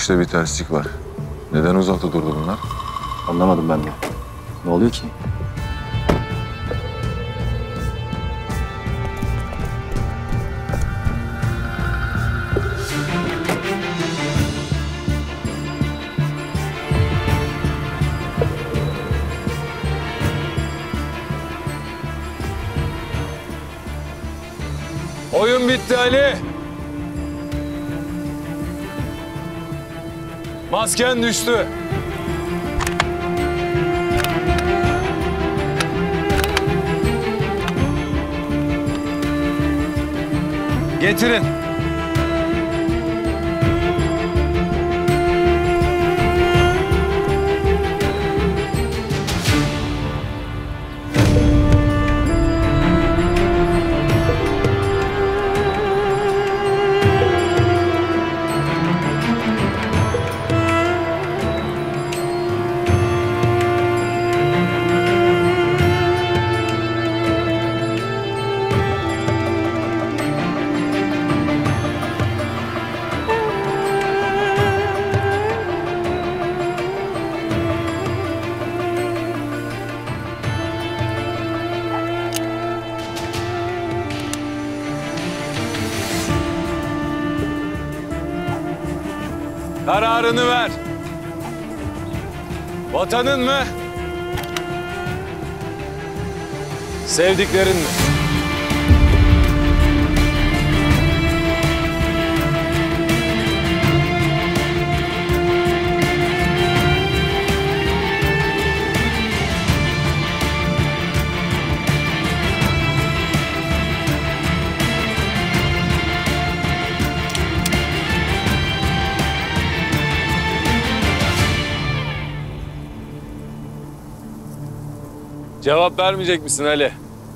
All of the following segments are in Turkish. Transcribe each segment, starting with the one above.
işte bir terslik var. Neden uzakta durdu bunlar? Anlamadım ben de. Ne oluyor ki? Oyun bitti Ali. Masken düştü. Getirin. Kararını ver. Vatanın mı? Sevdiklerin mi? Cevap vermeyecek misin Ali?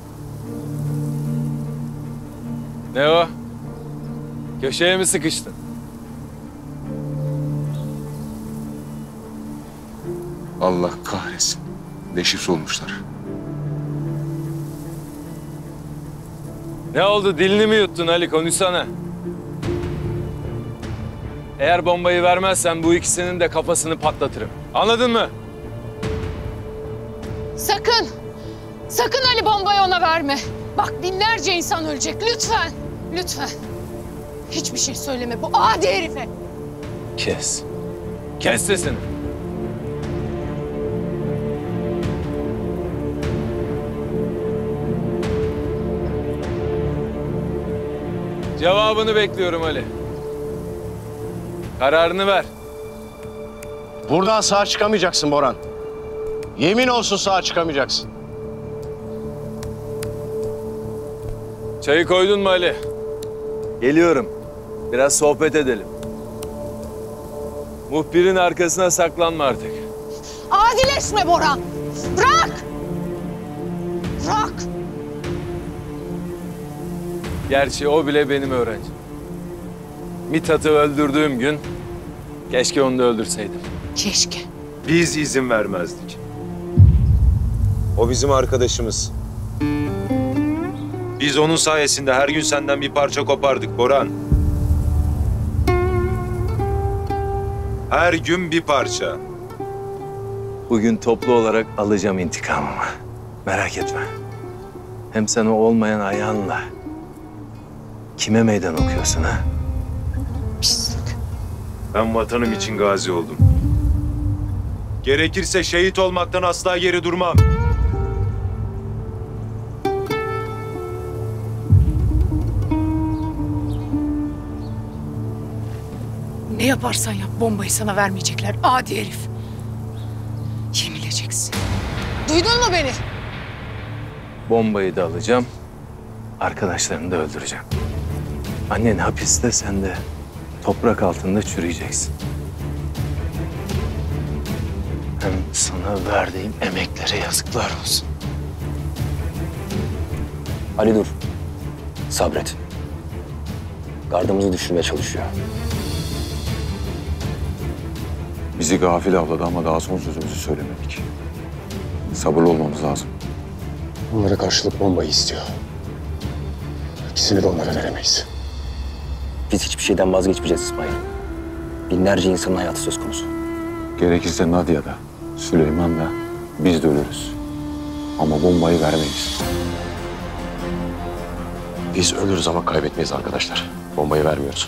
Ne o? Köşeye mi sıkıştın? Allah kahretsin. Deşifre olmuşlar. Ne oldu? Dilini mi yuttun Ali? Konuşsana. Eğer bombayı vermezsen bu ikisinin de kafasını patlatırım. Anladın mı? Sakın! Sakın Ali bombayı ona verme. Bak binlerce insan ölecek. Lütfen! Lütfen! Hiçbir şey söyleme bu adi herife. Kes. Kes sesini. Cevabını bekliyorum Ali. Kararını ver. Buradan sağ çıkamayacaksın Boran. Yemin olsun sağ çıkamayacaksın. Çayı koydun mu Ali? Geliyorum. Biraz sohbet edelim. Muhbirin arkasına saklanma artık. Adileşme Boran! Bırak! Bırak! Gerçi o bile benim öğrencim. Mithat'ı öldürdüğüm gün keşke onu da öldürseydim. Keşke. Biz izin vermezdik. O bizim arkadaşımız. Biz onun sayesinde her gün senden bir parça kopardık Boran. Her gün bir parça. Bugün toplu olarak alacağım intikamımı. Merak etme. Hem sen o olmayan ayağınla kime meydan okuyorsun ha? Pislik. Ben vatanım için gazi oldum. Gerekirse şehit olmaktan asla geri durmam. Ne yaparsan yap bombayı sana vermeyecekler adi herif. Yemileceksin. Duydun mu beni? Bombayı da alacağım, arkadaşlarını da öldüreceğim. Annen hapiste, sen de toprak altında çürüyeceksin. Hem sana verdiğim emeklere yazıklar olsun. Ali dur. Sabret. Gardımızı düşürmeye çalışıyor. Bizi gafil avladı ama daha son sözümüzü söylemedik. Sabırlı olmamız lazım. Onlara karşılık bombayı istiyor. İkisini de onlara veremeyiz. Biz hiçbir şeyden vazgeçmeyeceğiz İsmail. Binlerce insanın hayatı söz konusu. Gerekirse Nadia da, Süleyman da, biz de ölürüz. Ama bombayı vermeyiz. Biz ölürüz ama kaybetmeyiz arkadaşlar. Bombayı vermiyoruz.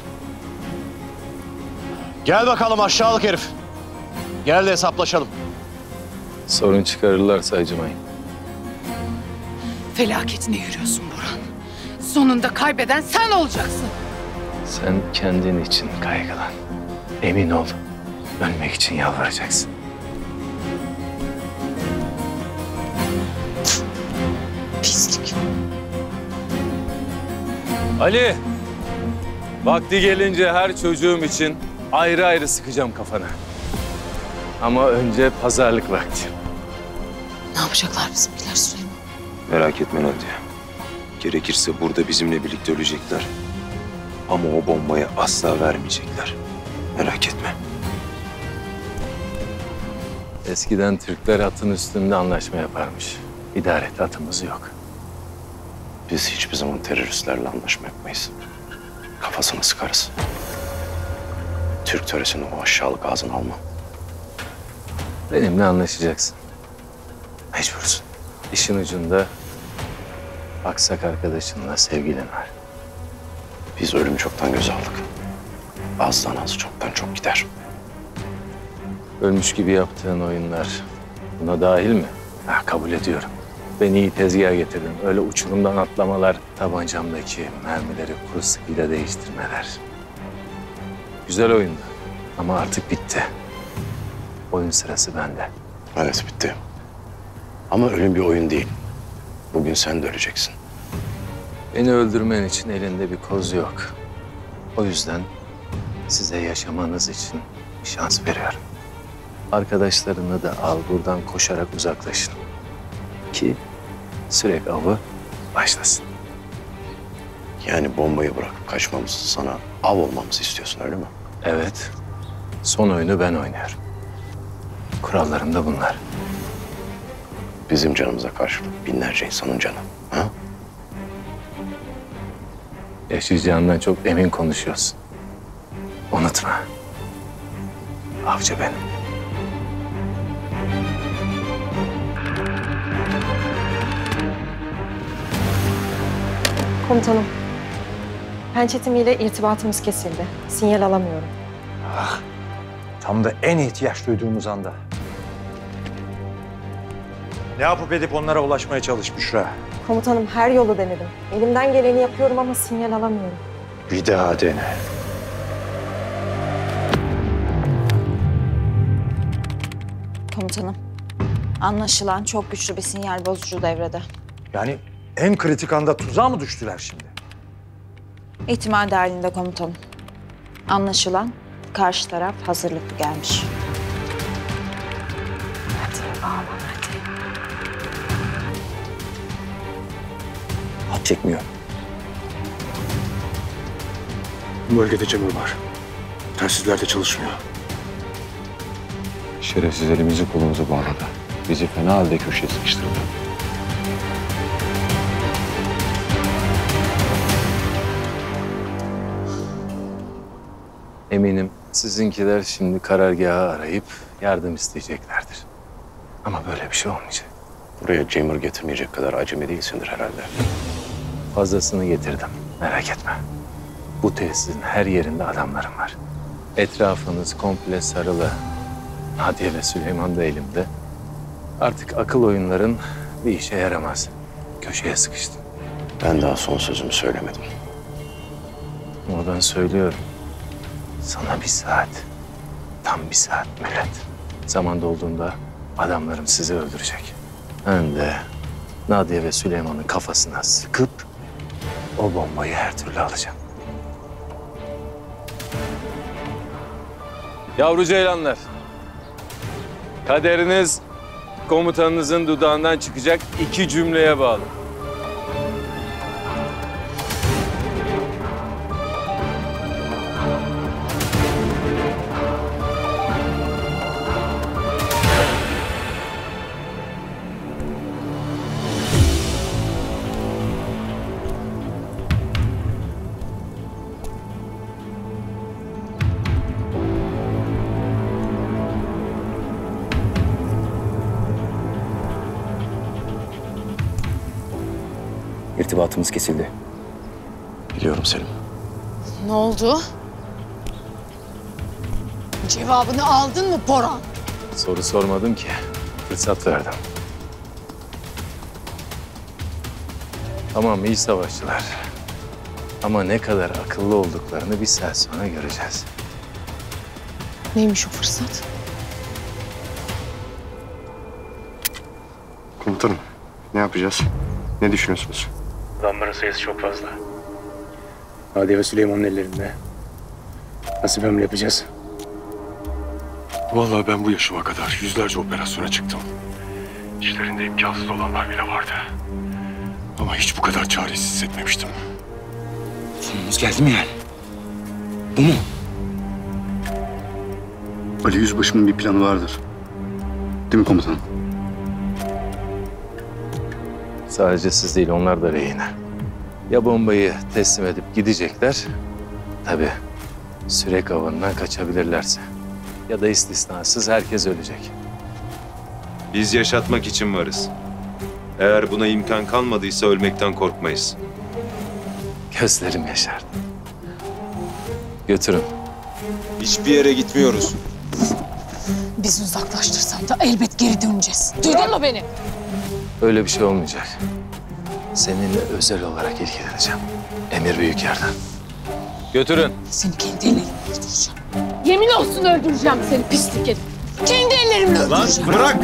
Gel bakalım aşağılık herif. Gel de hesaplaşalım. Sorun çıkarırlarsa acımayın. Felaketine yürüyorsun Burhan. Sonunda kaybeden sen olacaksın. Sen kendin için kaygılan. Emin ol, ölmek için yalvaracaksın. Pislik. Ali, vakti gelince her çocuğum için ayrı ayrı sıkacağım kafana. Ama önce pazarlık vakti. Ne yapacaklar bizimkiler Süleyman? Merak etme Nadia. Gerekirse burada bizimle birlikte ölecekler. Ama o bombayı asla vermeyecekler. Merak etme. Eskiden Türkler atın üstünde anlaşma yaparmış. İdarete atımız yok. Biz hiçbir zaman teröristlerle anlaşma yapmayız. Kafasını sıkarız. Türk töresini o aşağılık ağzına alma. Benimle anlaşacaksın. Mecbursun. İşin ucunda aksak arkadaşınla sevgilin var. Biz ölümü çoktan göze aldık. Azdan az çoktan çok gider. Ölmüş gibi yaptığın oyunlar buna dahil mi? Ha, kabul ediyorum. Beni iyi tezgaha getirdin. Öyle uçurumdan atlamalar, tabancamdaki mermileri kuru sıkıyla değiştirmeler. Güzel oyundu ama artık bitti. Oyun sırası bende. Evet bitti. Ama ölüm bir oyun değil. Bugün sen de öleceksin. Beni öldürmen için elinde bir koz yok. O yüzden size yaşamanız için bir şans veriyorum. Arkadaşlarını da al, buradan koşarak uzaklaşın. Ki sürek avı başlasın. Yani bombayı bırakıp kaçmamızı, sana av olmamızı istiyorsun öyle mi? Evet, son oyunu ben oynuyorum. Kurallarım da bunlar. Bizim canımıza karşılık binlerce insanın canı. Ha? Yaşayacağından çok emin konuşuyorsun. Unutma. Avcı benim. Komutanım, pençe timiyle irtibatımız kesildi. Sinyal alamıyorum. Tam da en ihtiyaç duyduğumuz anda. Ne yapıp edip onlara ulaşmaya çalış Büşra. Komutanım her yolu denedim. Elimden geleni yapıyorum ama sinyal alamıyorum. Bir daha dene. Komutanım, anlaşılan çok güçlü bir sinyal bozucu devrede. Yani en kritik anda tuzağa mı düştüler şimdi? İhtimal dahilinde komutanım. Anlaşılan karşı taraf hazırlıklı gelmiş. Hadi ağlama hadi. Hat çekmiyor. Bu bölgede Cemil var. Telsizler de çalışmıyor. Şerefsiz elimizi kolumuzu bağladı. Bizi fena halde köşeye sıkıştırdı. Eminim sizinkiler şimdi karargahı arayıp yardım isteyeceklerdir. Ama böyle bir şey olmayacak. Buraya Cemur getirmeyecek kadar acemi değilsindir herhalde. Fazlasını getirdim. Merak etme. Bu tesisin her yerinde adamlarım var. Etrafınız komple sarılı. Nadia ve Süleyman da elimde. Artık akıl oyunların bir işe yaramaz. Köşeye sıkıştım. Ben daha son sözümü söylemedim. Oradan söylüyorum. Sana bir saat. Tam bir saat millet. Zaman dolduğunda adamlarım sizi öldürecek. Ben de Nadia ve Süleyman'ın kafasına sıkıp o bombayı her türlü alacağım. Yavru ceylanlar. Kaderiniz komutanınızın dudağından çıkacak 2 cümleye bağlı. İrtibatımız kesildi. Biliyorum Selim. Ne oldu? Cevabını aldın mı Boran? Soru sormadım ki. Fırsat verdim. Tamam, iyi savaşçılar. Ama ne kadar akıllı olduklarını bir saat sonra göreceğiz. Neymiş o fırsat? Komutanım, ne yapacağız? Ne düşünüyorsunuz? Adamların sayısı çok fazla. Nadiye ve Süleyman'ın ellerinde. Nasıl bir hamle yapacağız? Vallahi ben bu yaşıma kadar yüzlerce operasyona çıktım. İçlerinde imkansız olanlar bile vardı. Ama hiç bu kadar çaresiz hissetmemiştim. Sonumuz geldi mi yani? Bu mu? Ali Yüzbaşı'nın bir planı vardır. Değil mi komutanım? Sadece siz değil, onlar da rehine. Ya bombayı teslim edip gidecekler, tabii sürek avından kaçabilirlerse. Ya da istisnasız herkes ölecek. Biz yaşatmak için varız. Eğer buna imkan kalmadıysa ölmekten korkmayız. Gözlerim yaşardı. Götürün. Hiçbir yere gitmiyoruz. Bizi uzaklaştırsan da elbet geri döneceğiz. Duydun mu beni? Öyle bir şey olmayacak. Seninle özel olarak ilgileneceğim. Emir büyük yerden. Götürün. Seni kendi ellerimle öldüreceğim. Yemin olsun öldüreceğim seni pislik herif. Kendi ellerimle öldüreceğim. Bırak!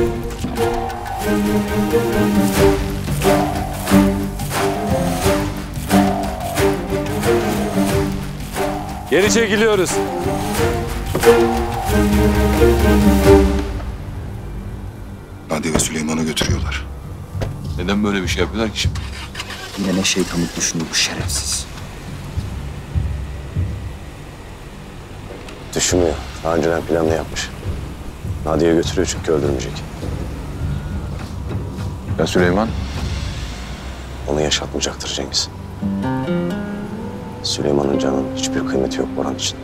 Geri çekiliyoruz. Nadiye ve Süleyman'ı götürüyorlar. Neden böyle bir şey yapıyorlar ki şimdi? Yine ne şeytanlık düşünüyor bu şerefsiz. Düşünmüyor. Daha önceden planını yapmış. Nadia'ya götürüyor çünkü öldürmeyecek. Ya Süleyman? Onu yaşatmayacaktır Cengiz. Süleyman'ın canının hiçbir kıymeti yok Boran için.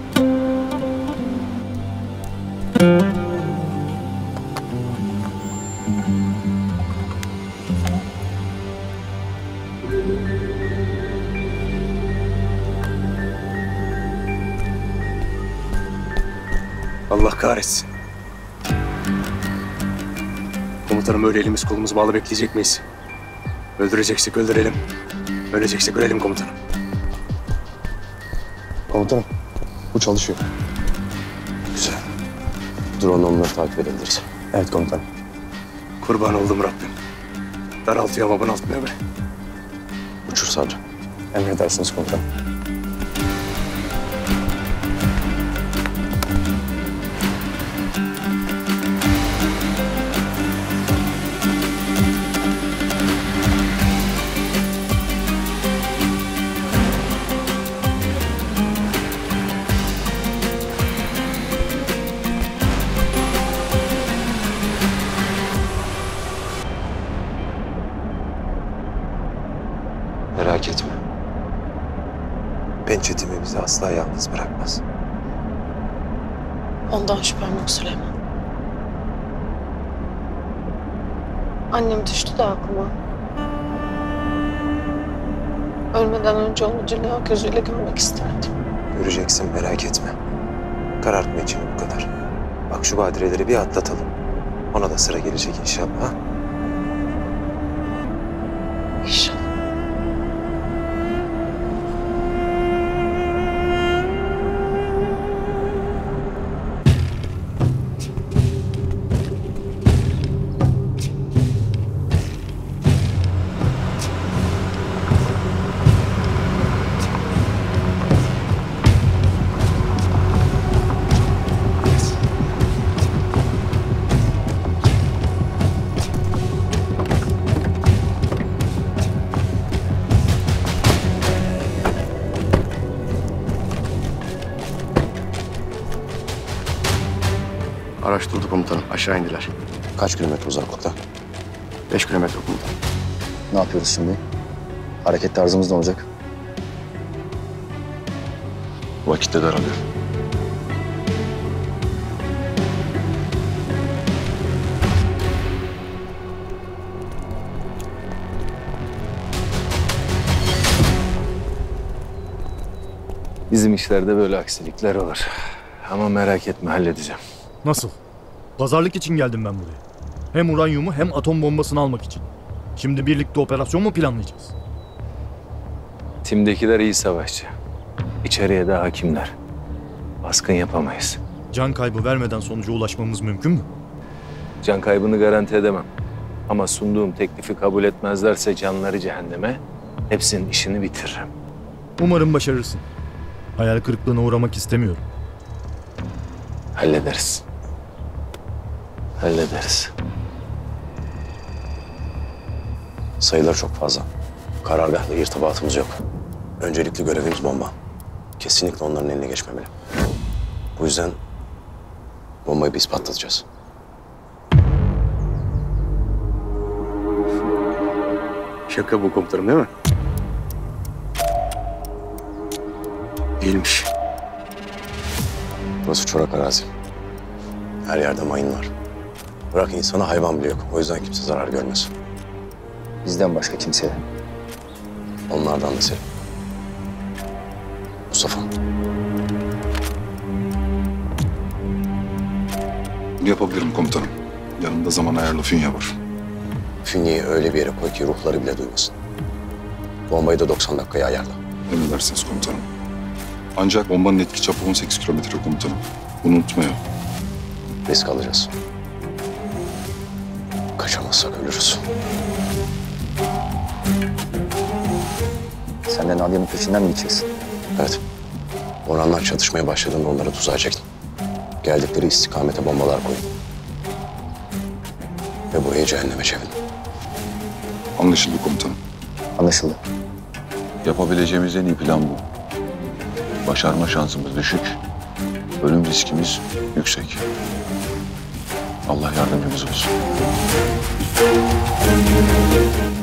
Allah kahretsin. Komutanım, öyle elimiz kolumuz bağlı bekleyecek miyiz? Öldüreceksek öldürelim. Öleceksek ölelim komutanım. Komutanım, bu çalışıyor. Güzel. Drone'la onları takip edebiliriz. Evet komutanım. Kurban oldum Rabbim. Daraltıyor ama bunaltmıyor be. Uçur savcı. Emredersiniz komutanım. Merak etme. Pençetimi bizi asla yalnız bırakmaz. Ondan şüphem yok Süleyman. Annem düştü de aklıma. Ölmeden önce onu dünya gözüyle görmek isterdim. Göreceksin, merak etme. Karartma içini bu kadar. Bak şu badireleri bir atlatalım. Ona da sıra gelecek inşallah. Ha? İnşallah. Araç durdu komutanım. Aşağı indiler. Kaç kilometre uzaklıkta? 5 kilometre komutanım. Ne yapıyoruz şimdi? Hareket tarzımız ne olacak? Vakitte daralıyor. Bizim işlerde böyle aksilikler olur. Ama merak etme, halledeceğim. Nasıl? Pazarlık için geldim ben buraya. Hem uranyumu hem atom bombasını almak için. Şimdi birlikte operasyon mu planlayacağız? Timdekiler iyi savaşçı. İçeriye de hakimler. Baskın yapamayız. Can kaybı vermeden sonuca ulaşmamız mümkün mü? Can kaybını garanti edemem. Ama sunduğum teklifi kabul etmezlerse canları cehenneme, hepsinin işini bitiririm. Umarım başarırsın. Hayal kırıklığına uğramak istemiyorum. Hallederiz. Hallederiz. Sayıları çok fazla. Karargahla irtibatımız yok. Öncelikli görevimiz bomba. Kesinlikle onların eline geçmemeli. Bu yüzden bombayı biz patlatacağız. Şaka bu komutanım değil mi? Değilmiş. Burası çorak arazi. Her yerde mayın var. Bırak insanı, hayvan bile yok. O yüzden kimse zarar görmez. Bizden başka kimseye. Onlardan da Selim. Mustafa. Yapabilirim komutanım. Yanımda zaman ayarlı fünye var. Fünyeyi öyle bir yere koy ki ruhları bile duymasın. Bombayı da 90 dakikaya ayarla. Emredersiniz komutanım. Ancak bombanın etki çapı 18 kilometre komutanım. Bunu unutmayalım. Risk alacağız. Kaçamazsak ölürüz. Sen de Nadia'nın peşinden mi gideceksin? Evet. Orhanlar çatışmaya başladığında onları tuzağa çekin. Geldikleri istikamete bombalar koyun. Ve burayı cehenneme çevirin. Anlaşıldı komutanım. Anlaşıldı. Yapabileceğimiz en iyi plan bu. Başarma şansımız düşük. Ölüm riskimiz yüksek. Allah yardımcımız olsun.